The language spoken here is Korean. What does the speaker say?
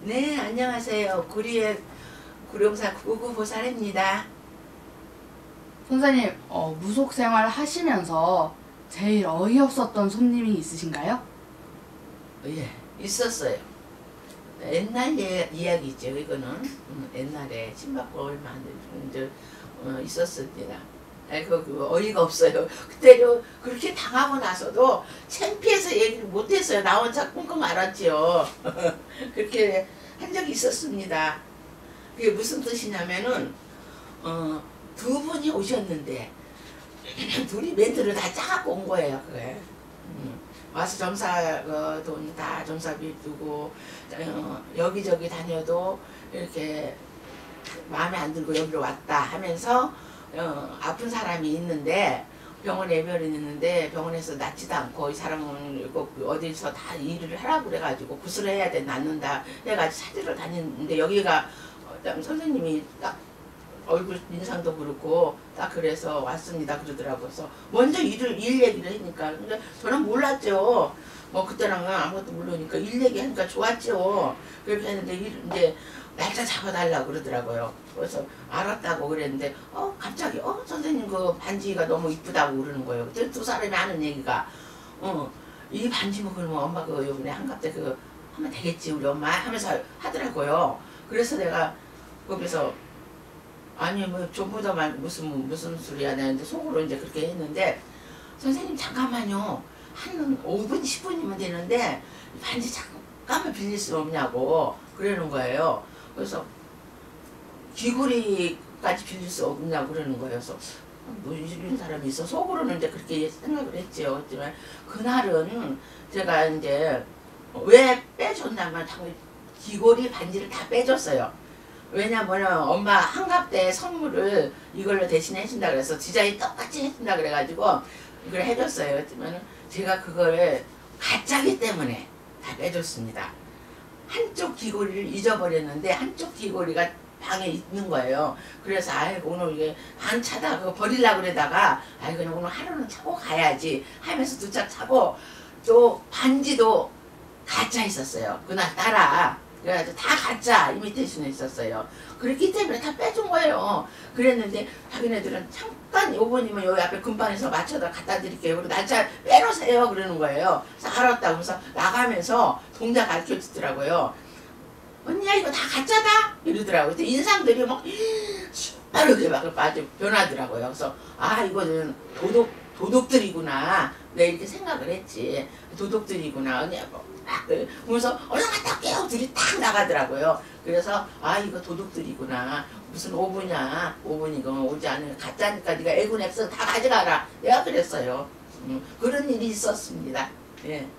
네, 안녕하세요. 구리의 구룡사 구구보살입니다. 선생님, 무속 생활 하시면서 제일 어이없었던 손님이 있으신가요? 예, 있었어요. 옛날 이야기죠. 이거는 옛날에 친박고 얼마 안 된 있었습니다. 그 어이가 없어요. 그때 그렇게 당하고 나서도 창피해서 얘기를 못했어요. 나 혼자 끙끙 앓았지요. 그렇게 한 적이 있었습니다. 그게 무슨 뜻이냐면은 두 분이 오셨는데 둘이 멘트를 다 짜갖고 온 거예요. 그게 와서 점사 돈 다 점사비 두고 여기저기 다녀도 이렇게 마음에 안 들고 여기로 왔다 하면서 아픈 사람이 있는데 병원에 예별이 있는데 병원에서 낫지도 않고 이 사람은 어디서 다 일을 하라고 그래가지고 구슬을 해야 돼 낫는다 해가지고 찾으러 다니는데 여기가 선생님이 딱 얼굴 인상도 그렇고 딱 그래서 왔습니다 그러더라고요. 그래서 먼저 일 얘기를 하니까 근데 저는 몰랐죠. 뭐 그때는 아무것도 모르니까 일 얘기하니까 좋았죠. 그렇게 했는데 이제 날짜 잡아달라고 그러더라고요. 그래서 알았다고 그랬는데 갑자기 선생님 그 반지가 너무 이쁘다고 그러는 거예요. 두 사람이 하는 얘기가 이 반지 뭐 그러면 엄마 그 요번에 한갑 때 그거 하면 되겠지 우리 엄마 하면서 하더라고요. 그래서 내가 거기서 아니 뭐 전부 다 무슨 소리야 내가 속으로 이제 그렇게 했는데 선생님 잠깐만요 한 5분 10분이면 되는데 반지 잠깐만 빌릴 수 없냐고 그러는 거예요. 그래서 귀걸이까지 빌릴 수 없냐고 그러는 거예요. 그래서 뭐 이런 사람이 있어 속으로는 이제 그렇게 생각을 했죠. 하지만 그날은 제가 이제 왜 빼줬냐면 귀걸이 반지를 다 빼줬어요. 왜냐면 엄마 한갑 때 선물을 이걸로 대신해 준다 그래서 디자인 똑같이 해준다 그래가지고 이걸 해줬어요. 그렇지만 제가 그걸 가짜기 때문에 다 빼줬습니다. 한쪽 귀걸이를 잊어버렸는데 한쪽 귀걸이가 방에 있는 거예요. 그래서 아이고 오늘 이게 반 차다 그거 버리려고 그러다가 아이고 오늘 하루는 차고 가야지 하면서 두 차 차고 또 반지도 가짜 있었어요. 그날 따라. 그래가지고 다 가짜 이미테이션에 있었어요. 그렇기 때문에 다 빼준 거예요. 그랬는데 자기네들은 잠깐 요번이면 여기 앞에 금방에서 맞춰다 갖다 드릴게요. 그리고 날짜 빼놓으세요 그러는 거예요. 그래서 알았다고 해서 나가면서 동작 가르쳐 주더라고요. 언니야 이거 다 가짜다 이러더라고요. 근데 인상들이 막 빠르게 막 빠져 변하더라고요. 그래서 이거는 도둑들이구나 내가 이렇게 생각을 했지. 도둑들이구나 언니하고 그러면서 얼른 갔다 올게요 둘이 딱 나가더라고요. 그래서 이거 도둑들이구나 무슨 5분이야 5분이고 오지 않으면 가짜니까 네가 애군액서 다 가져가라 내가 그랬어요. 그런 일이 있었습니다. 예.